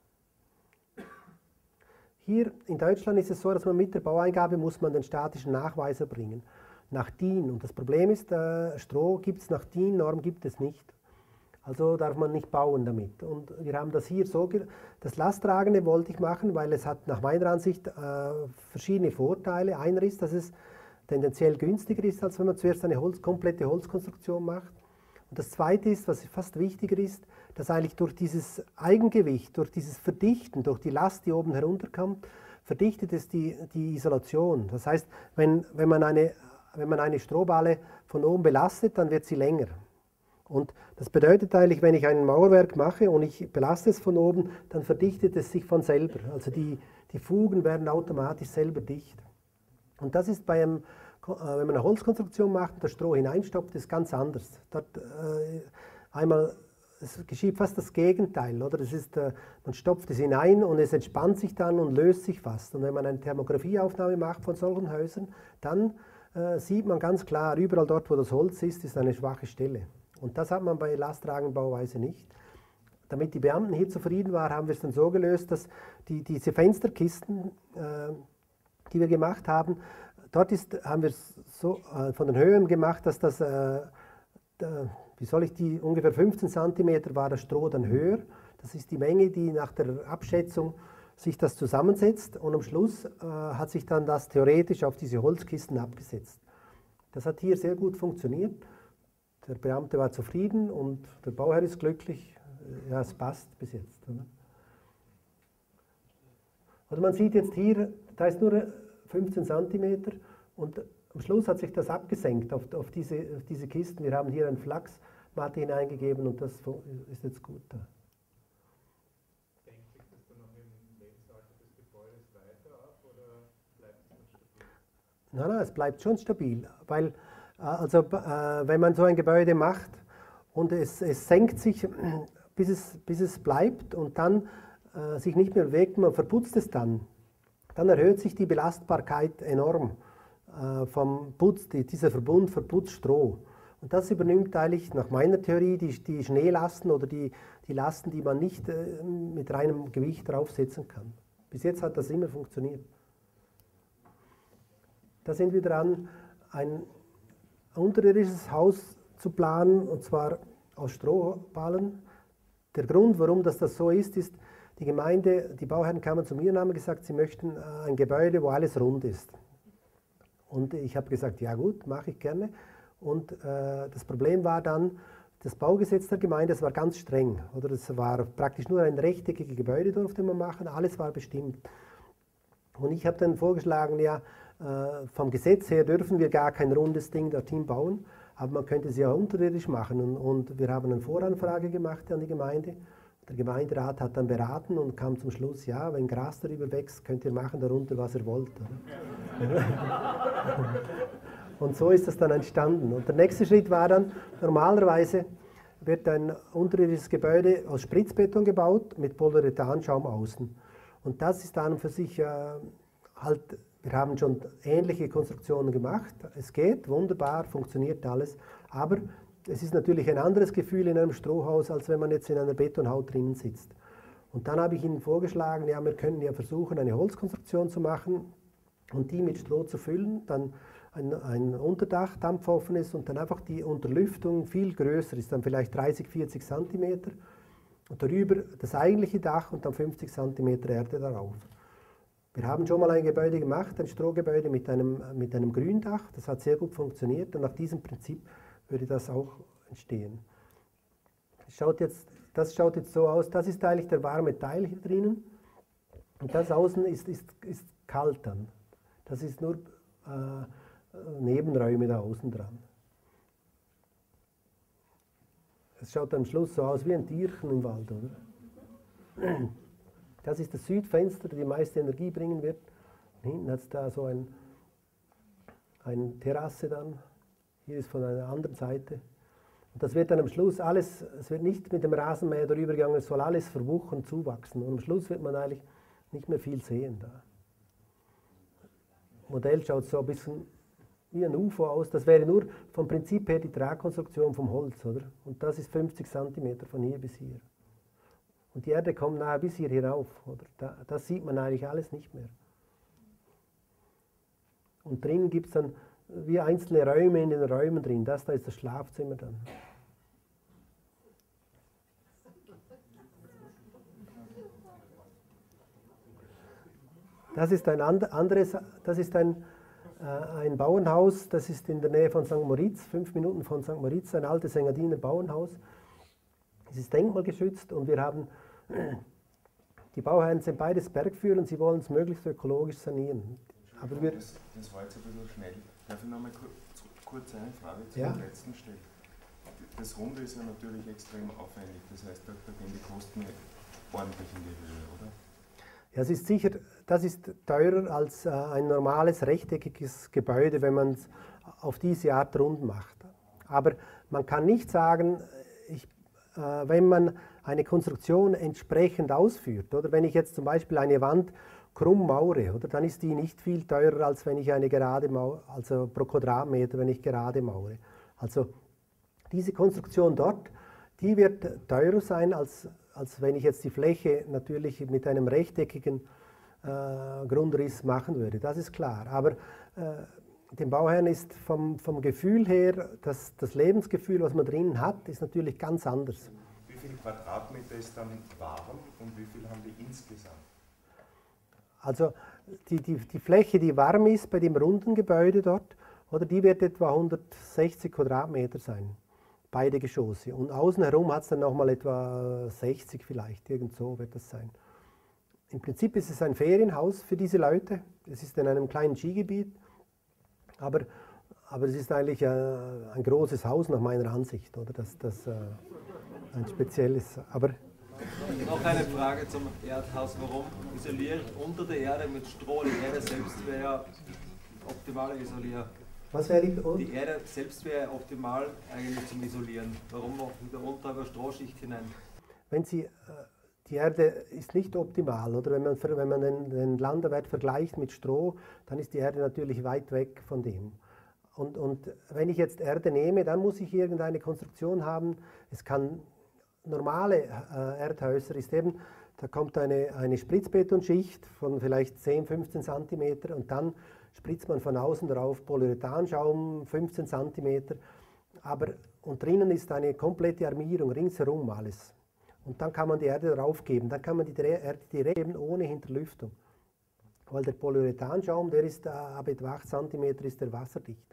Hier in Deutschland ist es so, dass man mit der Baueingabe muss man den statischen Nachweis erbringen, nach D I N. Und das Problem ist, äh, Stroh gibt es nach D I N-Norm gibt es nicht. Also darf man nicht bauen damit. Und wir haben das hier so, das Lasttragende wollte ich machen, weil es hat nach meiner Ansicht äh, verschiedene Vorteile. Einer ist, dass es tendenziell günstiger ist, als wenn man zuerst eine Holz, komplette Holzkonstruktion macht. Und das Zweite ist, was fast wichtiger ist, dass eigentlich durch dieses Eigengewicht, durch dieses Verdichten, durch die Last, die oben herunterkommt, verdichtet es die, die Isolation. Das heißt, wenn, wenn, man eine, wenn man eine Strohballe von oben belastet, dann wird sie länger. Und das bedeutet eigentlich, wenn ich ein Mauerwerk mache und ich belaste es von oben, dann verdichtet es sich von selber. Also die, die Fugen werden automatisch selber dicht. Und das ist bei einem, wenn man eine Holzkonstruktion macht und das Stroh hineinstopft, ist ganz anders. Dort, äh, einmal, es geschieht fast das Gegenteil, oder? Das ist, äh, man stopft es hinein und es entspannt sich dann und löst sich fast. Und wenn man eine Thermografieaufnahme macht von solchen Häusern, dann äh, sieht man ganz klar, überall dort, wo das Holz ist, ist eine schwache Stelle. Und das hat man bei Lastwagenbauweise nicht. Damit die Beamten hier zufrieden waren, haben wir es dann so gelöst, dass die, diese Fensterkisten, äh, die wir gemacht haben, dort ist, haben wir es so äh, von den Höhen gemacht, dass das, äh, da, wie soll ich die, ungefähr fünfzehn Zentimeter war das Stroh dann höher. Das ist die Menge, die nach der Abschätzung sich das zusammensetzt und am Schluss äh, hat sich dann das theoretisch auf diese Holzkisten abgesetzt. Das hat hier sehr gut funktioniert. Der Beamte war zufrieden und der Bauherr ist glücklich. Ja, es passt bis jetzt. Oder? Also man sieht jetzt hier, da ist nur fünfzehn Zentimeter und am Schluss hat sich das abgesenkt auf, auf, diese, auf diese Kisten. Wir haben hier eine Flachsmatte hineingegeben und das ist jetzt gut da.
Senkt sich das dann noch im Lebensalter des Gebäudes weiter ab oder bleibt es dann stabil?
Nein, nein, es bleibt schon stabil, weil also, äh, wenn man so ein Gebäude macht und es, es senkt sich, bis es, bis es bleibt und dann äh, sich nicht mehr bewegt, man verputzt es dann, dann erhöht sich die Belastbarkeit enorm äh, vom Putz, die, dieser Verbund verputzt Stroh. Und das übernimmt eigentlich nach meiner Theorie die, die Schneelasten oder die, die Lasten, die man nicht äh, mit reinem Gewicht draufsetzen kann. Bis jetzt hat das immer funktioniert. Da sind wir dran, ein unterirdisches Haus zu planen, und zwar aus Strohballen. Der Grund, warum das, das so ist, ist, die Gemeinde, die Bauherren kamen zu mir und haben gesagt, sie möchten ein Gebäude, wo alles rund ist. Und ich habe gesagt, ja gut, mache ich gerne. Und äh, das Problem war dann, das Baugesetz der Gemeinde, das war ganz streng. Oder das war praktisch nur ein rechteckiges Gebäude, durfte man machen, alles war bestimmt. Und ich habe dann vorgeschlagen, ja, vom Gesetz her dürfen wir gar kein rundes Ding dorthin bauen, aber man könnte es ja unterirdisch machen. Und, und wir haben eine Voranfrage gemacht an die Gemeinde. Der Gemeinderat hat dann beraten und kam zum Schluss, ja, wenn Gras darüber wächst, könnt ihr machen darunter, was ihr wollt. Und so ist das dann entstanden. Und der nächste Schritt war dann, normalerweise wird ein unterirdisches Gebäude aus Spritzbeton gebaut mit Polyurethanschaum außen. Und das ist dann für sich äh, halt, wir haben schon ähnliche Konstruktionen gemacht. Es geht wunderbar, funktioniert alles. Aber es ist natürlich ein anderes Gefühl in einem Strohhaus, als wenn man jetzt in einer Betonhaut drinnen sitzt. Und dann habe ich Ihnen vorgeschlagen, ja, wir könnten ja versuchen, eine Holzkonstruktion zu machen und die mit Stroh zu füllen, dann ein, ein Unterdach, dampfoffenes und dann einfach die Unterlüftung viel größer ist, dann vielleicht dreißig, vierzig Zentimeter und darüber das eigentliche Dach und dann fünfzig Zentimeter Erde darauf. Wir haben schon mal ein Gebäude gemacht, ein Strohgebäude mit einem, mit einem Gründach. Das hat sehr gut funktioniert und nach diesem Prinzip würde das auch entstehen. Das schaut jetzt, das schaut jetzt so aus, das ist eigentlich der warme Teil hier drinnen. Und das außen ist, ist, ist kalt dann. Das ist nur äh, Nebenräume da außen dran. Es schaut am Schluss so aus wie ein Tierchen im Wald, oder? Das ist das Südfenster, das die meiste Energie bringen wird. Und hinten hat es da so ein, eine Terrasse dann. Hier ist von einer anderen Seite. Und das wird dann am Schluss alles, es wird nicht mit dem Rasenmäher darüber gegangen, es soll alles verwuchern, zuwachsen. Und am Schluss wird man eigentlich nicht mehr viel sehen da. Das Modell schaut so ein bisschen wie ein U F O aus. Das wäre nur vom Prinzip her die Tragkonstruktion vom Holz, oder? Und das ist fünfzig Zentimeter von hier bis hier. Und die Erde kommt nahe bis hier hinauf, oder? Da, das sieht man eigentlich alles nicht mehr. Und drinnen gibt es dann wie einzelne Räume in den Räumen drin. Das da ist das Schlafzimmer dann. Das ist ein anderes, das ist ein, äh, ein Bauernhaus, das ist in der Nähe von Sankt Moritz, fünf Minuten von Sankt Moritz, ein altes Engadiner Bauernhaus. Es ist denkmalgeschützt und wir haben, die Bauherren sind beides Bergführer und sie wollen es möglichst ökologisch sanieren. Aber wir,
das, das war jetzt ein bisschen schnell. Darf ich noch mal kurz, kurz eine Frage zum
ja?
letzten stellen? Das Runde ist ja natürlich extrem aufwendig, das heißt, da, da gehen die Kosten ordentlich in die Höhe, oder?
Ja, es ist sicher, das ist teurer als äh, ein normales rechteckiges Gebäude, wenn man es auf diese Art rund macht. Aber man kann nicht sagen, ich, äh, wenn man eine Konstruktion entsprechend ausführt, oder wenn ich jetzt zum Beispiel eine Wand krumm maure, oder, dann ist die nicht viel teurer, als wenn ich eine gerade Mauer, also pro Quadratmeter, wenn ich gerade maure. Also diese Konstruktion dort, die wird teurer sein, als, als wenn ich jetzt die Fläche natürlich mit einem rechteckigen äh, Grundriss machen würde. Das ist klar. Aber äh, dem Bauherrn ist vom, vom Gefühl her, das, das Lebensgefühl, was man drinnen hat, ist natürlich ganz anders.
Wie viel Quadratmeter ist dann warm und wie viel haben die insgesamt?
Also die, die, die Fläche, die warm ist bei dem runden Gebäude dort, oder, die wird etwa hundertsechzig Quadratmeter sein, beide Geschosse. Und außen herum hat es dann nochmal etwa sechzig vielleicht, irgend so wird das sein. Im Prinzip ist es ein Ferienhaus für diese Leute. Es ist in einem kleinen Skigebiet, aber, aber es ist eigentlich äh, ein großes Haus nach meiner Ansicht, oder? Das, das äh, ein spezielles, aber
noch eine Frage zum Erdhaus. Warum isoliere ich unter der Erde mit Stroh? Die Erde selbst wäre ja optimaler Isolier.
Was wäre die?
Die Erde selbst wäre optimal eigentlich zum Isolieren. Warum auch wieder unter eine Strohschicht hinein?
Wenn Sie, äh, die Erde ist nicht optimal, oder? Wenn man, wenn man den, den Landwert vergleicht mit Stroh, dann ist die Erde natürlich weit weg von dem. Und, und wenn ich jetzt Erde nehme, dann muss ich irgendeine Konstruktion haben. Es kann normale äh, Erdhäuser ist eben, da kommt eine, eine Spritzbetonschicht von vielleicht zehn, fünfzehn Zentimeter und dann spritzt man von außen drauf Polyurethanschaum fünfzehn Zentimeter, aber und drinnen ist eine komplette Armierung, ringsherum alles. Und dann kann man die Erde drauf geben, dann kann man die Erde direkt geben ohne Hinterlüftung. Weil der Polyurethanschaum, der ist äh, ab etwa acht Zentimeter ist der wasserdicht.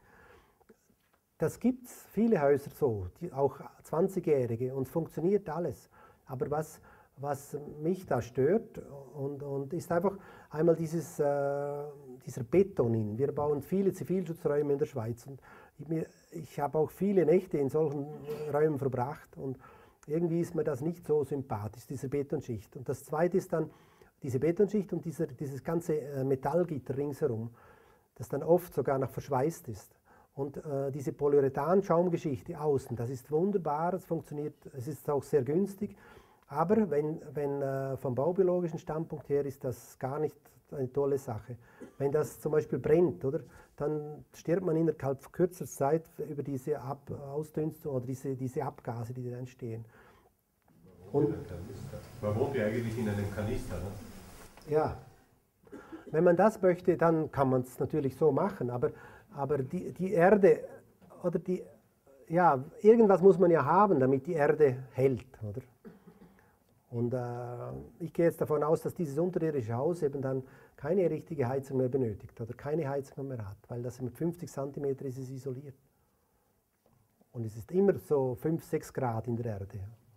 Das gibt es, viele Häuser so, die, auch zwanzigjährige, und es funktioniert alles. Aber was, was mich da stört, und, und ist einfach einmal dieses, äh, dieser Beton in. Wir bauen viele Zivilschutzräume in der Schweiz. Und ich, ich habe auch viele Nächte in solchen Räumen verbracht. Und irgendwie ist mir das nicht so sympathisch, diese Betonschicht. Und das Zweite ist dann diese Betonschicht und dieser, dieses ganze Metallgitter ringsherum, das dann oft sogar noch verschweißt ist. Und äh, diese Polyurethan-Schaumgeschichte außen, das ist wunderbar, es funktioniert, es ist auch sehr günstig. Aber wenn, wenn äh, vom baubiologischen Standpunkt her ist das gar nicht eine tolle Sache. Wenn das zum Beispiel brennt, oder, dann stirbt man innerhalb kürzester Zeit über diese Ab Ausdünstung oder diese, diese Abgase, die da entstehen. Und
man wohnt ja eigentlich in einem Kanister, ne?
Ja, wenn man das möchte, dann kann man es natürlich so machen, aber, aber die, die Erde, oder die, ja, irgendwas muss man ja haben, damit die Erde hält, oder? Und äh, ich gehe jetzt davon aus, dass dieses unterirdische Haus eben dann keine richtige Heizung mehr benötigt oder keine Heizung mehr hat, weil das mit fünfzig Zentimeter ist es isoliert. Und es ist immer so fünf, sechs Grad in der Erde.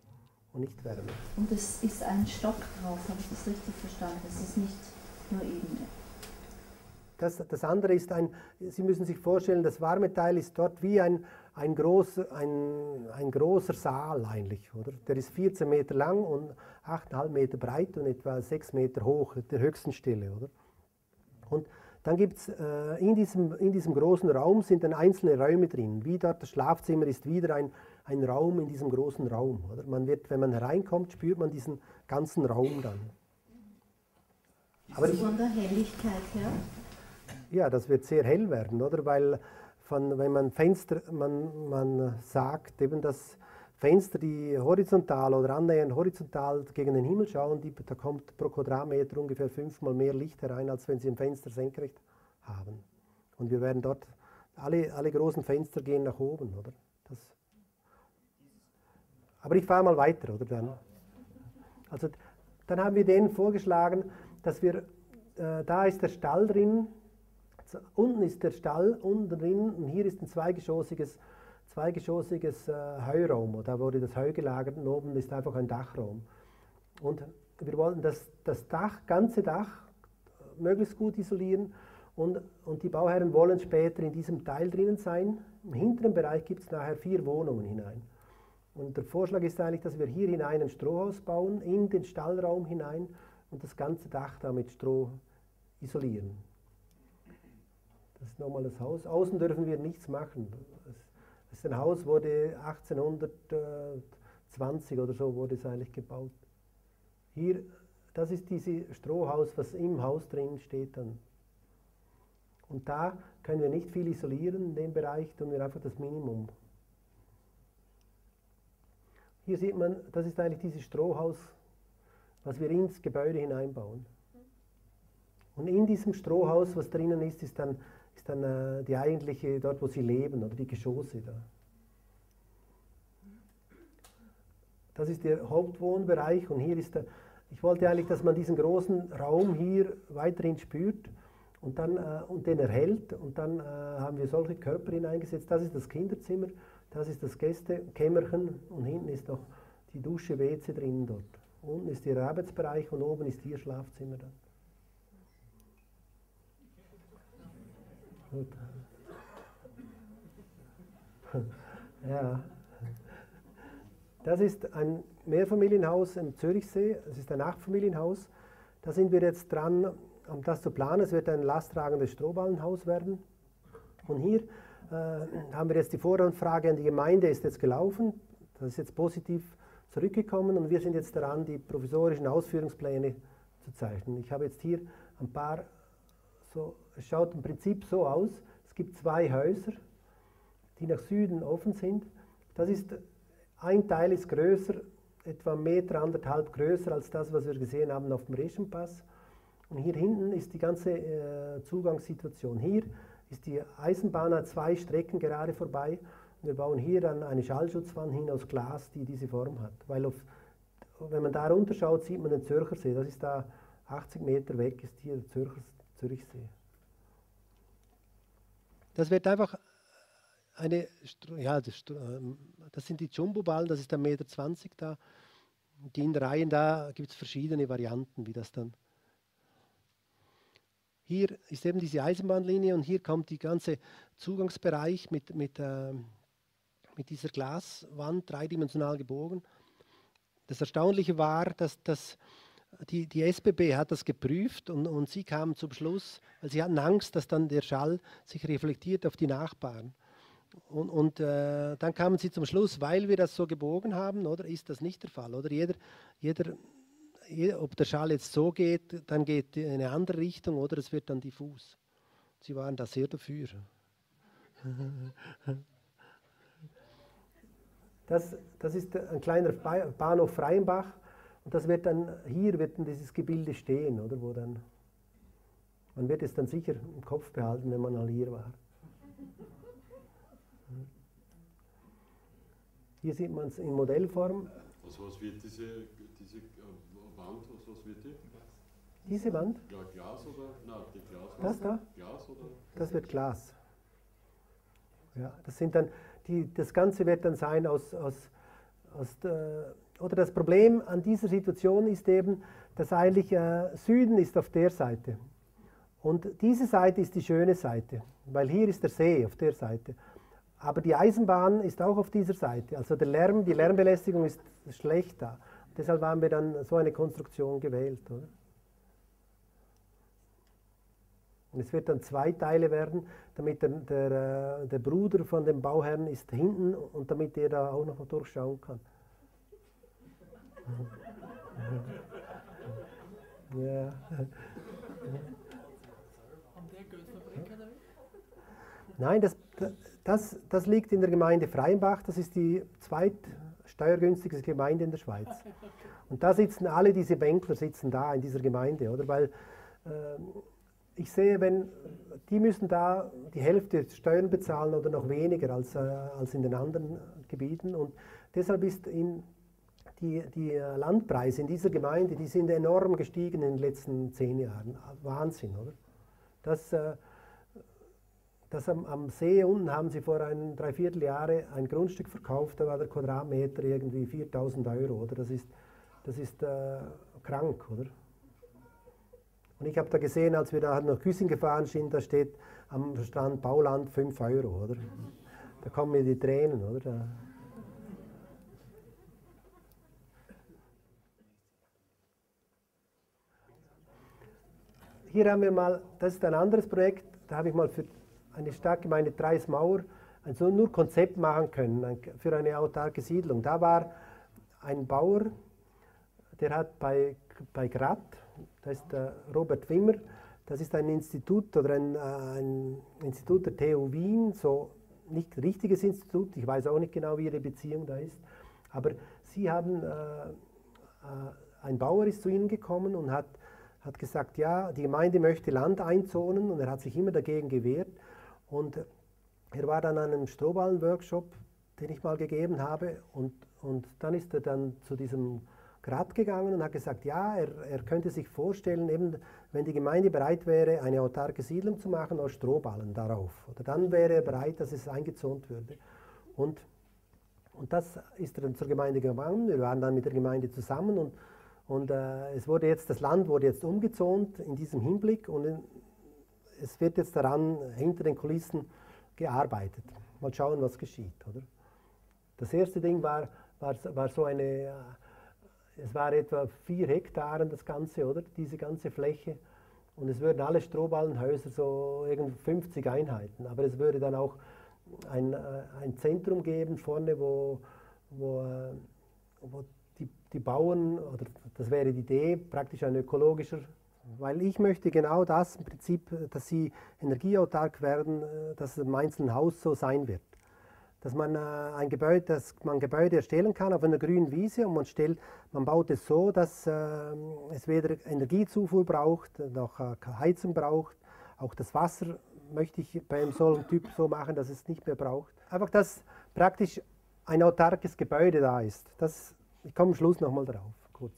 und nicht Wärme.
Und es ist ein Stock drauf, habe ich das richtig verstanden? Es ist nicht nur Ebene.
Das, das andere ist ein, Sie müssen sich vorstellen, das warme Teil ist dort wie ein, ein, groß, ein, ein großer Saal eigentlich. Oder? Der ist vierzehn Meter lang und acht Komma fünf Meter breit und etwa sechs Meter hoch, der höchsten Stelle. Oder? Und dann gibt es äh, in, diesem, in diesem großen Raum sind dann einzelne Räume drin. Wie dort das Schlafzimmer ist wieder ein, ein Raum in diesem großen Raum. Oder? Man wird, wenn man hereinkommt, spürt man diesen ganzen Raum dann.
Aber von der Helligkeit her?
Ja, das wird sehr hell werden, oder? Weil von, wenn man Fenster, man, man sagt eben, dass Fenster, die horizontal oder annähernd horizontal gegen den Himmel schauen, die, da kommt pro Quadratmeter ungefähr fünfmal mehr Licht herein, als wenn sie ein Fenster senkrecht haben. Und wir werden dort, alle, alle großen Fenster gehen nach oben, oder? Das, aber ich fahre mal weiter, oder? Dann, also, dann haben wir denen vorgeschlagen, dass wir, äh, da ist der Stall drin, unten ist der Stall, unten drin, und hier ist ein zweigeschossiges, zweigeschossiges äh, Heuraum. Da wurde das Heu gelagert und oben ist einfach ein Dachraum. Und wir wollten das, das Dach, ganze Dach möglichst gut isolieren und, und die Bauherren wollen später in diesem Teil drinnen sein. Im hinteren Bereich gibt es nachher vier Wohnungen hinein. Und der Vorschlag ist eigentlich, dass wir hier hinein ein Strohhaus bauen, in den Stallraum hinein und das ganze Dach da mit Stroh isolieren. Das ist nochmal das Haus. Außen dürfen wir nichts machen. Das ist ein Haus, wurde achtzehnhundertzwanzig oder so wurde es eigentlich gebaut. Hier, das ist dieses Strohhaus, was im Haus drin steht dann. Und da können wir nicht viel isolieren, in dem Bereich tun wir einfach das Minimum. Hier sieht man, das ist eigentlich dieses Strohhaus, was wir ins Gebäude hineinbauen. Und in diesem Strohhaus, was drinnen ist, ist dann, ist dann äh, die eigentliche, dort wo sie leben, oder die Geschosse da. Das ist der Hauptwohnbereich und hier ist der, ich wollte eigentlich, dass man diesen großen Raum hier weiterhin spürt und, dann, äh, und den erhält und dann äh, haben wir solche Körper hineingesetzt. Das ist das Kinderzimmer, das ist das Gästekämmerchen und hinten ist noch die Dusche, W C drinnen dort. Unten ist ihr Arbeitsbereich und oben ist ihr Schlafzimmer dann. Gut. Ja. Das ist ein Mehrfamilienhaus im Zürichsee, es ist ein Achtfamilienhaus. Da sind wir jetzt dran, um das zu planen. Es wird ein lasttragendes Strohballenhaus werden. Und hier äh, haben wir jetzt die Voranfrage an die Gemeinde, ist jetzt gelaufen. Das ist jetzt positiv zurückgekommen und wir sind jetzt daran, die provisorischen Ausführungspläne zu zeichnen. Ich habe jetzt hier ein paar, so, es schaut im Prinzip so aus, es gibt zwei Häuser, die nach Süden offen sind. Das ist, ein Teil ist größer, etwa einen Meter, anderthalb größer als das, was wir gesehen haben auf dem Reschenpass. Und hier hinten ist die ganze äh, Zugangssituation. Hier ist die Eisenbahn an zwei Strecken gerade vorbei. Und wir bauen hier dann eine Schallschutzwand hin aus Glas, die diese Form hat. Weil auf, wenn man da runterschaut, sieht man den Zürchersee. Das ist da achtzig Meter weg, ist hier der Zürcher, Zürichsee. Das wird einfach eine, ja, das, das sind die Jumbo-Ballen, das ist ein Meter zwanzig da. Die Innereien, da gibt es verschiedene Varianten, wie das dann. Hier ist eben diese Eisenbahnlinie und hier kommt der ganze Zugangsbereich mit, mit, äh, mit dieser Glaswand, dreidimensional gebogen. Das Erstaunliche war, dass, dass die, die S B B hat das geprüft und, und sie kamen zum Schluss, weil sie hatten Angst, dass dann der Schall sich reflektiert auf die Nachbarn. Und, und äh, dann kamen sie zum Schluss, weil wir das so gebogen haben, oder ist das nicht der Fall? Oder jeder, jeder, jeder, ob der Schall jetzt so geht, dann geht in eine andere Richtung oder es wird dann diffus. Sie waren da sehr dafür. Das, das ist ein kleiner Bahnhof Freienbach und das wird dann, hier wird dann dieses Gebilde stehen, oder? Wo dann, man wird es dann sicher im Kopf behalten, wenn man mal hier war. Hier sieht man es in Modellform.
Also was wird diese, diese Wand, was, was wird die?
Diese Wand?
Ja, Glas oder? Nein, die Glas.
Das da?
Glas oder?
Das wird Glas. Ja, das sind dann, die, das Ganze wird dann sein aus, aus, aus der, oder das Problem an dieser Situation ist eben, dass eigentlich äh, Süden ist auf der Seite. Und diese Seite ist die schöne Seite, weil hier ist der See auf der Seite. Aber die Eisenbahn ist auch auf dieser Seite. Also der Lärm, die Lärmbelästigung ist schlecht da. Deshalb haben wir dann so eine Konstruktion gewählt. Oder? Und es wird dann zwei Teile werden, damit der, der, der Bruder von dem Bauherrn ist hinten und damit er da auch noch durchschauen kann. Ja. Nein, das, das, das liegt in der Gemeinde Freienbach, das ist die zweitsteuergünstigste Gemeinde in der Schweiz. Und da sitzen alle diese Bänkler sitzen da in dieser Gemeinde, oder? Weil äh, ich sehe, wenn, die müssen da die Hälfte Steuern bezahlen oder noch weniger als, äh, als in den anderen Gebieten. Und deshalb ist in die, die Landpreise in dieser Gemeinde, die sind enorm gestiegen in den letzten zehn Jahren. Wahnsinn, oder? Das, äh, das am, am See unten haben sie vor ein Dreivierteljahr ein Grundstück verkauft, da war der Quadratmeter irgendwie viertausend Euro, oder? Das ist, das ist äh, krank, oder? Und ich habe da gesehen, als wir da nach Güssing gefahren sind, da steht am Strand Bauland fünf Euro, oder? Da kommen mir die Tränen, oder? Da. Hier haben wir mal, das ist ein anderes Projekt, da habe ich mal für eine Stadtgemeinde Treis-Mauer ein so nur Konzept machen können ein, für eine autarke Siedlung. Da war ein Bauer, der hat bei, bei Grat, das ist der Robert Wimmer, das ist ein Institut oder ein, ein Institut der T U Wien, so nicht ein richtiges Institut, ich weiß auch nicht genau, wie ihre Beziehung da ist, aber sie haben, äh, äh, ein Bauer ist zu ihnen gekommen und hat, hat gesagt, ja, die Gemeinde möchte Land einzonen und er hat sich immer dagegen gewehrt und er war dann an einem Strohballen-Workshop, den ich mal gegeben habe und, und dann ist er dann zu diesem Grat gegangen und hat gesagt, ja, er, er könnte sich vorstellen, eben, wenn die Gemeinde bereit wäre, eine autarke Siedlung zu machen, aus Strohballen darauf. Oder dann wäre er bereit, dass es eingezont würde. Und, und das ist er dann zur Gemeinde gegangen. Wir waren dann mit der Gemeinde zusammen und, und äh, es wurde jetzt, das Land wurde jetzt umgezont in diesem Hinblick und in, es wird jetzt daran hinter den Kulissen gearbeitet. Mal schauen, was geschieht. Oder? Das erste Ding war, war, war so eine... Es war etwa vier Hektaren das Ganze, oder? Diese ganze Fläche. Und es würden alle Strohballenhäuser so irgendwie fünfzig Einheiten. Aber es würde dann auch ein, ein Zentrum geben vorne, wo, wo, wo die, die Bauern, oder das wäre die Idee, praktisch ein ökologischer, weil ich möchte genau das im Prinzip, dass sie energieautark werden, dass es im einzelnen Haus so sein wird. Dass man, äh, ein Gebäude, dass man Gebäude erstellen kann auf einer grünen Wiese und man, stellt, man baut es so, dass äh, es weder Energiezufuhr braucht, noch äh, Heizung braucht. Auch das Wasser möchte ich bei einem solchen Typ so machen, dass es nicht mehr braucht. Einfach, dass praktisch ein autarkes Gebäude da ist. Das, ich komme am Schluss nochmal drauf, kurz.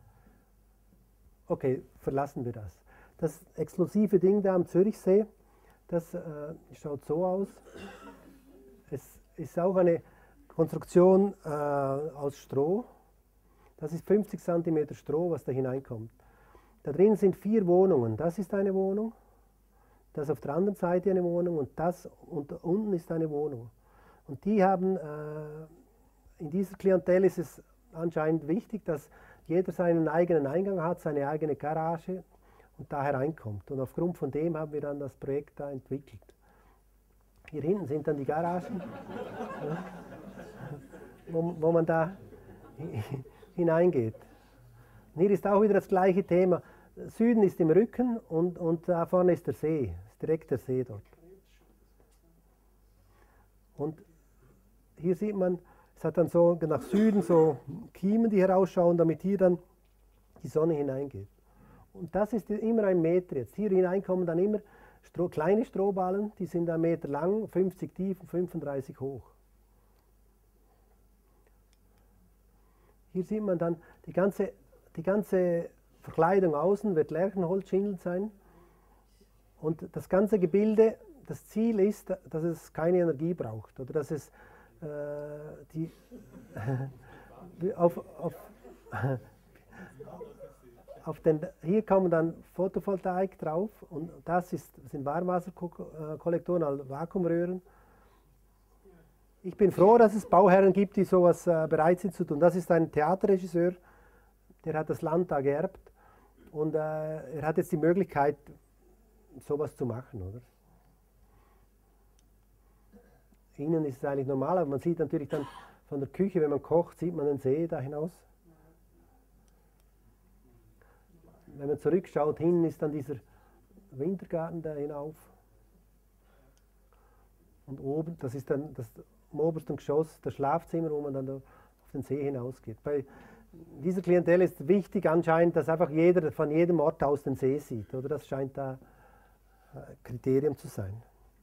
Okay, verlassen wir das. Das exklusive Ding da am Zürichsee, das äh, schaut so aus. Es ist auch eine Konstruktion äh, aus Stroh. Das ist fünfzig Zentimeter Stroh, was da hineinkommt. Da drin sind vier Wohnungen. Das ist eine Wohnung, das auf der anderen Seite eine Wohnung und das und unten ist eine Wohnung. Und die haben, äh, in dieser Klientel ist es anscheinend wichtig, dass jeder seinen eigenen Eingang hat, seine eigene Garage und da hereinkommt. Und aufgrund von dem haben wir dann das Projekt da entwickelt. Hier hinten sind dann die Garagen, ja, wo, wo man da hineingeht. Und hier ist auch wieder das gleiche Thema. Süden ist im Rücken und, und da vorne ist der See, ist direkt der See dort. Und hier sieht man, es hat dann so nach Süden so Kiemen, die herausschauen, damit hier dann die Sonne hineingeht. Und das ist immer ein Meter jetzt. Hier hineinkommen dann immer Stroh, kleine Strohballen, die sind einen Meter lang, fünfzig tief und fünfunddreißig hoch. Hier sieht man dann, die ganze, die ganze Verkleidung außen wird Lärchenholzschindeln sein. Und das ganze Gebilde, das Ziel ist, dass es keine Energie braucht. Oder dass es, äh, die auf, auf, auf den, hier kommen dann Photovoltaik drauf und das ist, sind Warmwasserkollektoren, also Vakuumröhren. Ich bin froh, dass es Bauherren gibt, die sowas äh, bereit sind zu tun. Das ist ein Theaterregisseur, der hat das Land da geerbt und äh, er hat jetzt die Möglichkeit, sowas zu machen, oder? Innen ist es eigentlich normal, aber man sieht natürlich dann von der Küche, wenn man kocht, sieht man den See da hinaus. Wenn man zurückschaut, hinten ist dann dieser Wintergarten da hinauf. Und oben, das ist dann das im obersten Geschoss, das Schlafzimmer, wo man dann da auf den See hinausgeht. Bei dieser Klientel ist wichtig anscheinend, dass einfach jeder von jedem Ort aus den See sieht. Oder? Das scheint da ein Kriterium zu sein.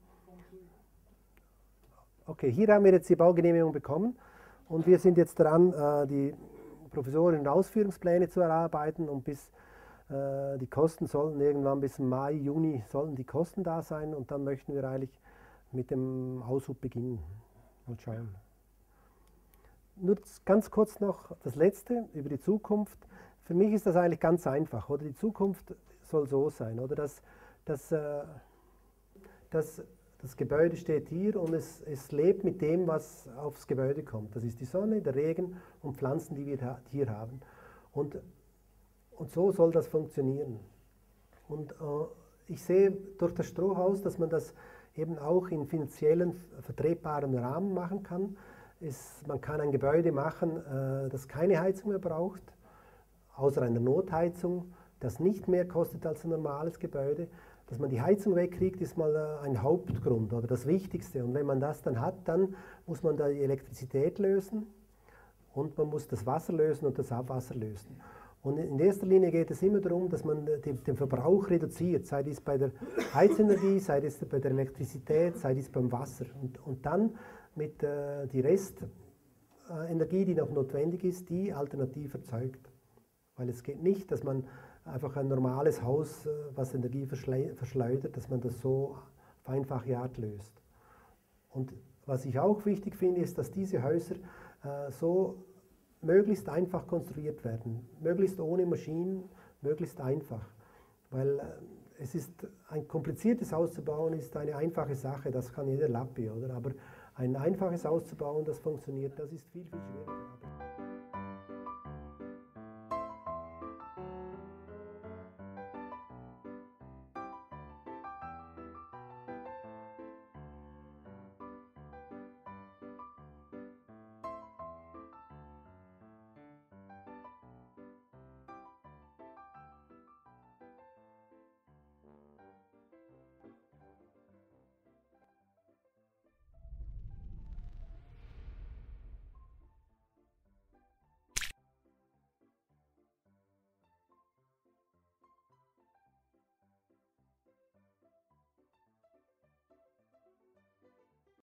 Okay, hier haben wir jetzt die Baugenehmigung bekommen und wir sind jetzt dran, die Provisorien- und Ausführungspläne zu erarbeiten und bis die Kosten sollten irgendwann bis Mai, Juni sollten die Kosten da sein und dann möchten wir eigentlich mit dem Aushub beginnen. Mal schauen. Nur ganz kurz noch das Letzte über die Zukunft. Für mich ist das eigentlich ganz einfach. Oder? Die Zukunft soll so sein, oder? Dass, dass, äh, dass das Gebäude steht hier und es, es lebt mit dem, was aufs Gebäude kommt. Das ist die Sonne, der Regen und Pflanzen, die wir hier haben. Und, und so soll das funktionieren. Und äh, ich sehe durch das Strohhaus, dass man das eben auch in finanziellen, vertretbaren Rahmen machen kann. Es, man kann ein Gebäude machen, äh, das keine Heizung mehr braucht, außer einer Notheizung, das nicht mehr kostet als ein normales Gebäude. Dass man die Heizung wegkriegt, ist mal äh, ein Hauptgrund oder das Wichtigste. Und wenn man das dann hat, dann muss man da die Elektrizität lösen und man muss das Wasser lösen und das Abwasser lösen. Und in erster Linie geht es immer darum, dass man den, den Verbrauch reduziert, sei dies bei der Heizenergie, sei dies bei der Elektrizität, sei dies beim Wasser. Und, und dann mit äh, die Restenergie, die noch notwendig ist, die alternativ erzeugt. Weil es geht nicht, dass man einfach ein normales Haus, äh, was Energie verschleudert, dass man das so auf einfache Art löst. Und was ich auch wichtig finde, ist, dass diese Häuser äh, so möglichst einfach konstruiert werden, möglichst ohne Maschinen, möglichst einfach. Weil äh, es ist ein kompliziertes Haus zu bauen, ist eine einfache Sache, das kann jeder Lappi, oder? Aber ein einfaches Haus zu bauen, das funktioniert, das ist viel, viel schwieriger.